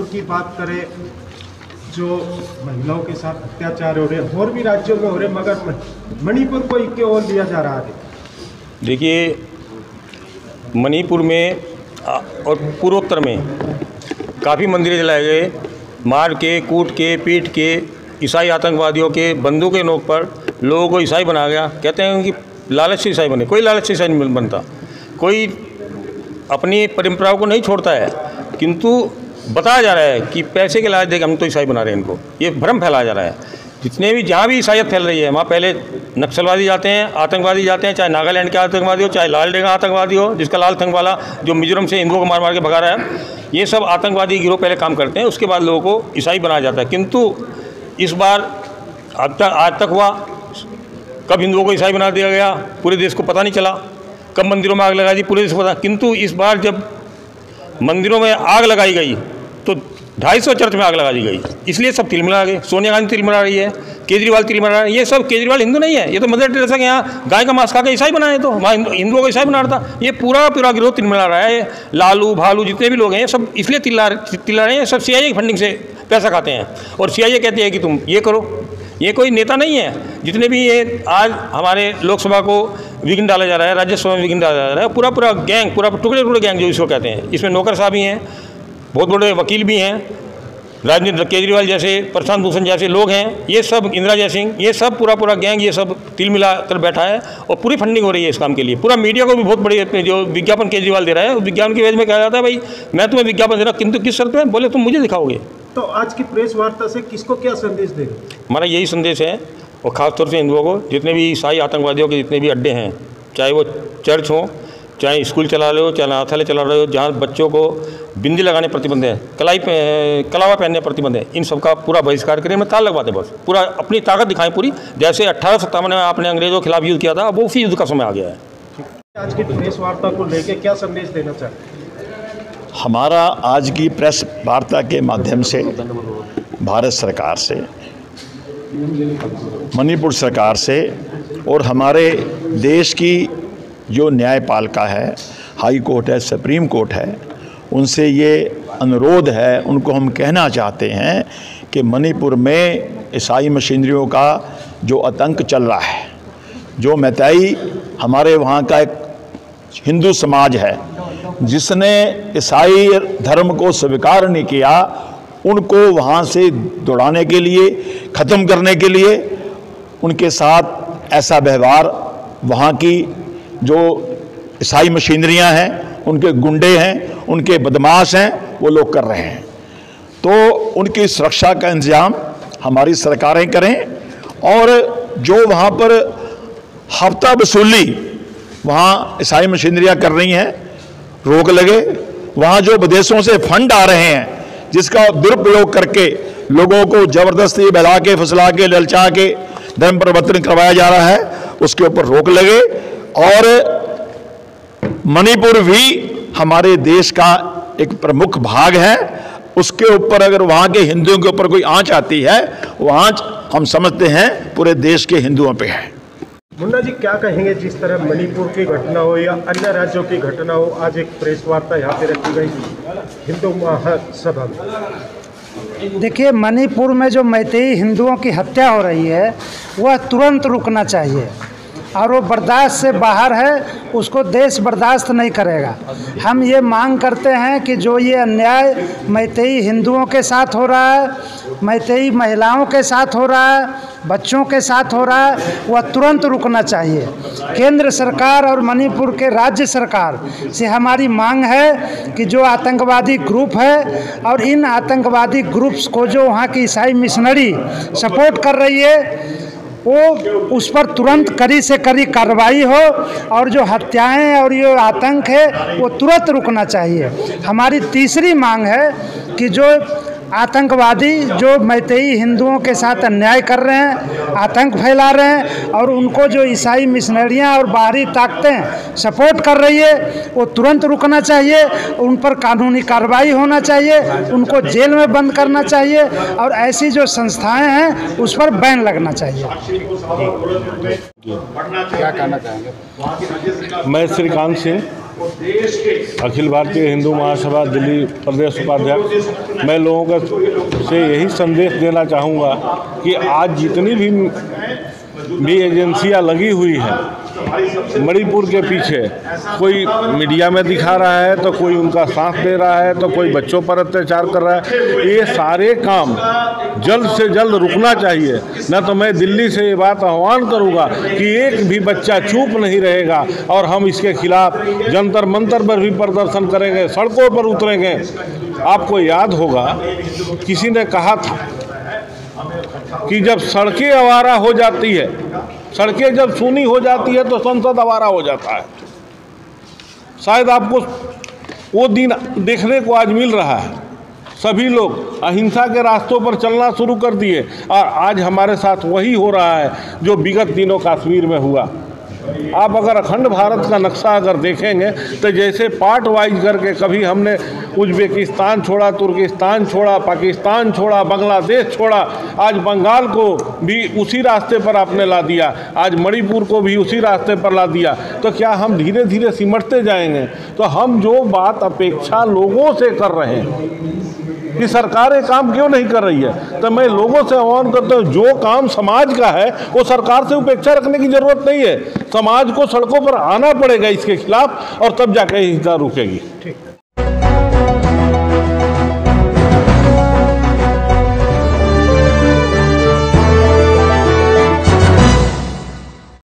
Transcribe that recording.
की बात करें, जो महिलाओं के साथ अत्याचार हो रहे हैं और भी राज्यों में हो रहे, मगर मणिपुर को एक ओर लिया जा रहा है। देखिए, मणिपुर में और पूर्वोत्तर में काफ़ी मंदिर जलाए गए, मार के, कूट के, पीट के, ईसाई आतंकवादियों के बंदूक के नोक पर लोगों को ईसाई बनाया गया। कहते हैं कि लालच से ईसाई बने, कोई लालच से ईसाई नहीं बनता, कोई अपनी परंपराओं को नहीं छोड़ता है, किंतु बताया जा रहा है कि पैसे के लालच देकर हम तो ईसाई बना रहे हैं इनको, ये भ्रम फैलाया जा रहा है। जितने भी जहाँ भी ईसाइयत फैल रही है वहाँ पहले नक्सलवादी जाते हैं, आतंकवादी जाते हैं, चाहे नागालैंड के आतंकवादी हो, चाहे लाल डेंगा आतंकवादी हो, जिसका लाल थंगवाला जो मिजोरम से हिंदुओं को मार मार के भगा रहा है, ये सब आतंकवादी गिरोह पहले काम करते हैं, उसके बाद लोगों को ईसाई बनाया जाता है। किंतु इस बार आज तक हुआ, कब हिंदुओं को ईसाई बना दिया गया पूरे देश को पता नहीं चला, कब मंदिरों में आग लगा दी पूरे देश को पता। किंतु इस बार जब मंदिरों में आग लगाई गई तो 250 चर्च में आग लगा दी गई, इसलिए सब तिलमिला गए। सोनिया गांधी तिलमिला रही है, केजरीवाल तिलमिला रहा है, ये सब केजरीवाल हिंदू नहीं है, ये तो मदर टेरेसा के यहाँ गाय का मांस खा के ईसाई बनाए, तो वहाँ हिंदुओं को ईसाई बना रहा था। ये पूरा गिरोह तिलमिला रहा है, लालू भालू जितने भी लोग हैं सब इसलिए तिल्ला रहे हैं, सब CIA की फंडिंग से पैसा खाते हैं, और CIA कहती है कि तुम ये करो। ये कोई नेता नहीं है। जितने भी ये आज हमारे लोकसभा को विघ्न डाला जा रहा है, राज्यसभा में विघ्न डाला जा रहा है, पूरा गैंग, पूरा टुकड़े गैंग जो इसको कहते हैं, इसमें नौकर साहब भी हैं, बहुत बड़े वकील भी हैं, राजनीति केजरीवाल जैसे, प्रशांत भूषण जैसे लोग हैं, ये सब, इंदिरा जयसिंह, ये सब पूरा गैंग, ये सब तिल मिला कर बैठा है, और पूरी फंडिंग हो रही है इस काम के लिए। पूरा मीडिया को भी बहुत बड़ी जो विज्ञापन केजरीवाल दे रहा है, विज्ञापन की वजह में कहा जाता है भाई मैं तुम्हें विज्ञापन दे रहा हूँ, किंतु किस शर्त में, बोले तुम मुझे दिखाओगे। तो आज की प्रेस वार्ता से किसको क्या संदेश देंगे? हमारा यही संदेश है, और ख़ासतौर से हिंदुओं को, जितने भी ईसाई आतंकवादियों के जितने भी अड्डे हैं, चाहे वो चर्च हो, चाहे स्कूल चला रहे हो, चाहे अनाथालय चला रहे हो, जहाँ बच्चों को बिंदी लगाने प्रतिबंध है, कलावा पहनने प्रतिबंध है, इन सब का पूरा बहिष्कार करें, मैं ताल लगवा दें, बस पूरा अपनी ताकत दिखाएं पूरी, जैसे 1857 में आपने अंग्रेजों के खिलाफ युद्ध किया था, वो उसी युद्ध का समय आ गया है। आज की प्रेस वार्ता को लेकर क्या संदेश देना चाहते हैं? हमारा आज की प्रेस वार्ता के माध्यम से भारत सरकार से, मणिपुर सरकार से, और हमारे देश की जो न्यायपालिका है, हाई कोर्ट है, सुप्रीम कोर्ट है, उनसे ये अनुरोध है, उनको हम कहना चाहते हैं कि मणिपुर में ईसाई मशीनरियों का जो आतंक चल रहा है, जो मैतेई हमारे वहाँ का एक हिंदू समाज है जिसने ईसाई धर्म को स्वीकार नहीं किया, उनको वहाँ से दौड़ाने के लिए, ख़त्म करने के लिए, उनके साथ ऐसा व्यवहार वहाँ की जो ईसाई मशीनरियाँ हैं, उनके गुंडे हैं, उनके बदमाश हैं, वो लोग कर रहे हैं। तो उनकी सुरक्षा का इंतजाम हमारी सरकारें करें, और जो वहाँ पर हफ्ता वसूली वहाँ ईसाई मशीनरियाँ कर रही हैं, रोक लगे। वहाँ जो विदेशों से फंड आ रहे हैं, जिसका दुरुपयोग करके लोगों को ज़बरदस्ती बहला के, फुसला के, ललचा के धर्म परिवर्तन करवाया जा रहा है, उसके ऊपर रोक लगे। और मणिपुर भी हमारे देश का एक प्रमुख भाग है, उसके ऊपर अगर वहाँ के हिंदुओं के ऊपर कोई आंच आती है, वो आंच हम समझते हैं पूरे देश के हिंदुओं पे है। मुन्ना जी, क्या कहेंगे, जिस तरह मणिपुर की घटना हो या अन्य राज्यों की घटना हो, आज एक प्रेस वार्ता यहाँ पे रखी गई हिंदू महासभा में? देखिए, मणिपुर में जो मैतेई हिंदुओं की हत्या हो रही है, वह तुरंत रुकना चाहिए, और वो बर्दाश्त से बाहर है, उसको देश बर्दाश्त नहीं करेगा। हम ये मांग करते हैं कि जो ये अन्याय मैतेई हिंदुओं के साथ हो रहा है, मैतेई महिलाओं के साथ हो रहा है, बच्चों के साथ हो रहा है, वह तुरंत रुकना चाहिए। केंद्र सरकार और मणिपुर के राज्य सरकार से हमारी मांग है कि जो आतंकवादी ग्रुप है, और इन आतंकवादी ग्रुप्स को जो वहाँ की ईसाई मिशनरी सपोर्ट कर रही है, वो उस पर तुरंत कड़ी से कड़ी कार्रवाई हो, और जो हत्याएं और ये आतंक है वो तुरंत रुकना चाहिए। हमारी तीसरी मांग है कि जो आतंकवादी जो मैतेई हिंदुओं के साथ अन्याय कर रहे हैं, आतंक फैला रहे हैं, और उनको जो ईसाई मिशनरियाँ और बाहरी ताकतें सपोर्ट कर रही है, वो तुरंत रुकना चाहिए। उन पर कानूनी कार्रवाई होना चाहिए, उनको जेल में बंद करना चाहिए, और ऐसी जो संस्थाएं हैं उस पर बैन लगना चाहिए। क्या कहना चाहेंगे? मैं श्रीकांत सिंह, अखिल भारतीय हिंदू महासभा दिल्ली प्रदेश उपाध्यक्ष, मैं लोगों से यही संदेश देना चाहूँगा कि आज जितनी भी एजेंसियां लगी हुई हैं मणिपुर के पीछे, कोई मीडिया में दिखा रहा है तो कोई उनका साथ दे रहा है तो कोई बच्चों पर अत्याचार कर रहा है, ये सारे काम जल्द से जल्द रुकना चाहिए। न तो मैं दिल्ली से ये बात आह्वान करूंगा कि एक भी बच्चा चुप नहीं रहेगा और हम इसके खिलाफ जंतर मंतर पर भी प्रदर्शन करेंगे, सड़कों पर उतरेंगे। आपको याद होगा किसी ने कहा था कि जब सड़कें आवारा हो जाती है, सड़कें जब सूनी हो जाती है तो संसद आवारा हो जाता है। शायद आपको वो दिन देखने को आज मिल रहा है। सभी लोग अहिंसा के रास्तों पर चलना शुरू कर दिए और आज हमारे साथ वही हो रहा है जो विगत दिनों कश्मीर में हुआ। आप अगर अखंड भारत का नक्शा अगर देखेंगे तो जैसे पार्ट वाइज करके कभी हमने उज्बेकिस्तान छोड़ा, तुर्किस्तान छोड़ा, पाकिस्तान छोड़ा, बांग्लादेश छोड़ा, आज बंगाल को भी उसी रास्ते पर आपने ला दिया, आज मणिपुर को भी उसी रास्ते पर ला दिया। तो क्या हम धीरे धीरे सिमटते जाएंगे? तो हम जो बात अपेक्षा लोगों से कर रहे हैं कि सरकारें काम क्यों नहीं कर रही है, तो मैं लोगों से आह्वान करता हूँ जो काम समाज का है वो सरकार से उपेक्षा रखने की जरूरत नहीं है। समाज को सड़कों पर आना पड़ेगा इसके खिलाफ और तब जाकर हिंसा रुकेगी। ठीक।